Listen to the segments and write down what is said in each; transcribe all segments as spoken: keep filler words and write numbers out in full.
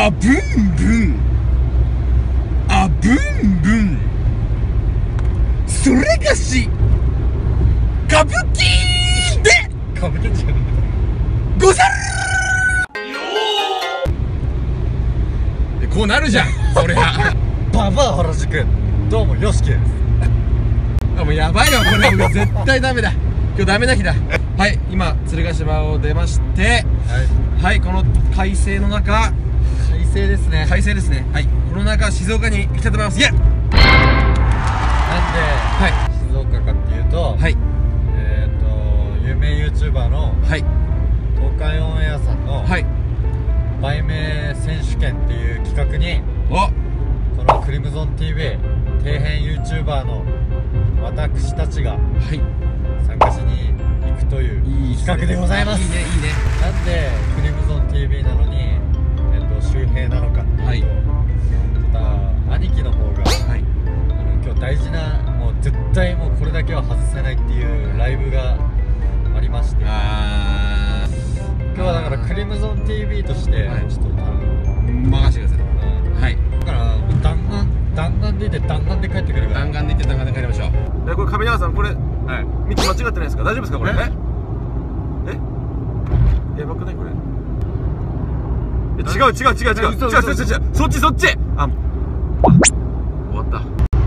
あぶんぶんあぶんぶんそれがし歌舞伎で歌舞伎じゃんござるこうなるじゃんそりゃババア原宿どうもよしきです。 あもうやばいよこれもう絶対ダメだ今日ダメな日だはい今鶴ヶ島を出ましてはいはいこの快晴の中快晴ですね。 快晴ですねはいこの中静岡に行きたいと思いますイエッなんで、 はい静岡かっていうと、 はいえっと有名 YouTuber のはい東海オンエアさんのはい売名選手権っていう企画におこのクリムゾン ティーブイ 底辺 YouTuber の私たちがはい参加しに行くという企画でございます。 いいねいいねなんでクリムゾン ティーブイ なのに、えっと、周平なのかっていうと、 はいちょっと兄貴の方が、 はいあの今日大事なもう絶対もうこれだけは外せないっていうライブがありまして、 あ今日はだからクリムゾン ティーブイ として、 はいちょっとあの、 ー任せてくださいうんはいだから弾丸弾丸でいて弾丸で帰ってくるから弾丸で行って弾丸で帰りましょうえこれ上永さんこれはい道間違ってないですか大丈夫ですかこれええやばくないこれえ違う違う違う違う違う違う違う違うそっちそっちああ終わった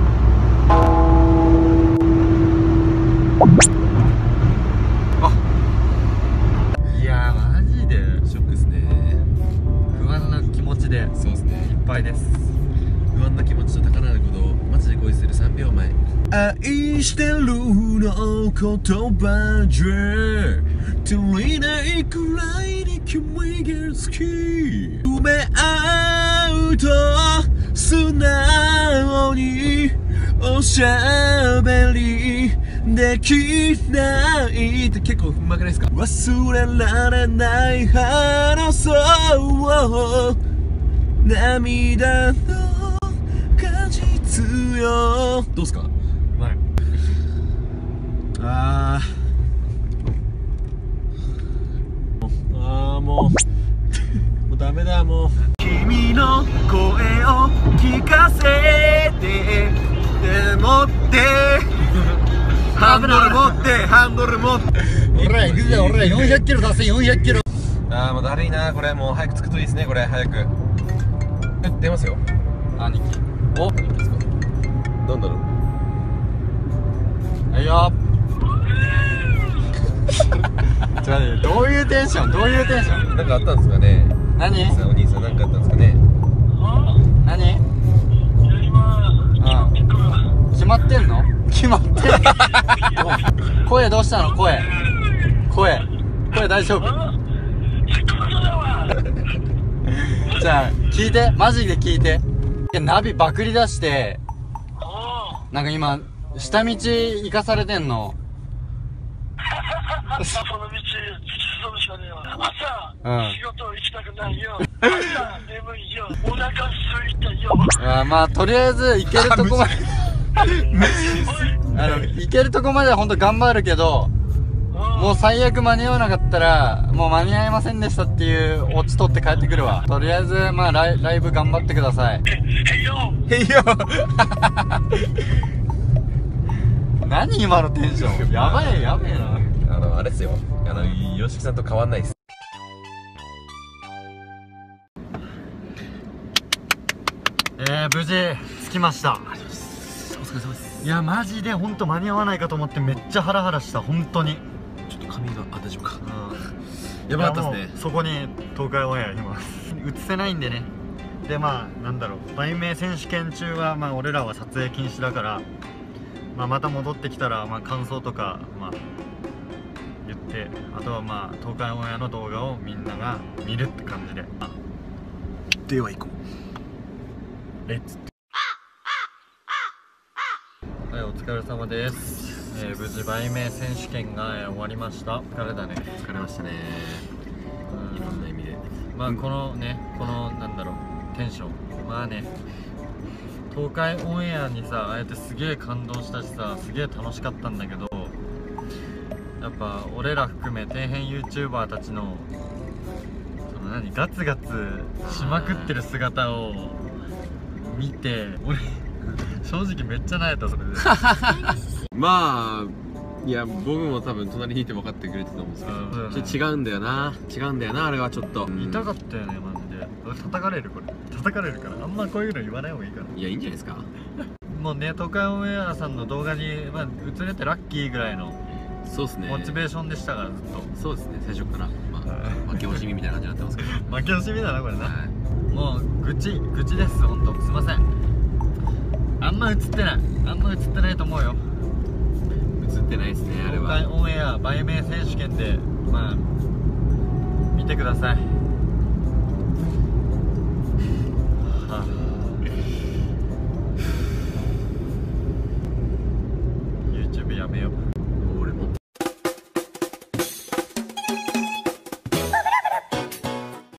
いやーマジでショックですね不安な気持ちでいっそうですねぱいです。 不安な気持ちと高鳴る鼓動マジで恋するさんびょうまえ愛してるの言葉じゃ足りないくらいに君が好き埋め合うと素直におしゃべりできないって結構うまくないですか忘れられない話そう涙の果実よどうすかうまい。 あーあーもうもうダメだもう君の声を聞かせてでもってハンドル持ってハンドル持って俺ら行くぜ俺らよんひゃくキロ出せよんひゃくキロ。 あーもうだるいなこれもう早く着くといいですねこれ早くえ出ますよ兄貴お何ですかなんだろうはいよちょっと待ってどういうテンションどういうテンションなんかあったんですかね何さあお兄さんなんかあったんですかね何うん決まってんの決まってんの声どうしたの声声声大丈夫じゃあ聞いてマジで聞いていやナビバクり出してなんか今下道行かされてんのその道、進むしかねえわ。 うん朝、仕事行きたくないよ。朝、眠いよ。お腹空いたよ。 あまあとりあえず行けるとこまであの行けるとこまではほんと頑張るけどもう最悪間に合わなかったらもう間に合いませんでしたっていうオチ取って帰ってくるわ。とりあえずまあライ、ライブ頑張ってください。 へいよ。 へいよ何今のテンションやばいやべえな。 あのあれですよあの吉木さんと変わんないですえー、無事着きました。 お疲れ様ですいやマジでほんと間に合わないかと思ってめっちゃハラハラした本当に。 ちょっと髪があ大丈夫かうんやばかったですねいやもうそこに東海オンエアいます映せないんでね。でまあなんだろう売名選手権中はまあ俺らは撮影禁止だから、まあ、また戻ってきたらまあ感想とかまあ言ってあとはまあ東海オンエアの動画をみんなが見るって感じで、まあ、 では行こレッツはいお疲れ様です、えー、無事売名選手権が、えー終わりました。疲れたね。 う疲れましたねいろんな意味でまあこのねこのなんだろうテンションまあね東海オンエアにさああやってすげえ感動したしさすげえ楽しかったんだけどやっぱ俺ら含め底辺 YouTuber たちのそのの何ガツガツしまくってる姿を見て俺正直めっちゃ悩んだそれでまあいや僕も多分隣にいて分かってくれてたと思うんですけど、 うんちょっと違うんだよな違うんだよなあれはちょっと、うん痛かったよねマジで。叩かれるこれ叩かれるからあんまこういうの言わない方がいいから。 いやいいんじゃないですか。 もうね東海オンエアさんの動画に、まあ、映れてラッキーぐらいのそうですねモチベーションでしたからずっと。 そうですね最初からまあ負け惜しみみたいな感じになってますけど負け惜しみだなこれな、 はもう愚痴愚痴です本当すいません。あんま映ってないあんま映ってないと思うよ。 い映ってないですねあれ東海は。 オンエア売名選手権でまあ見てください。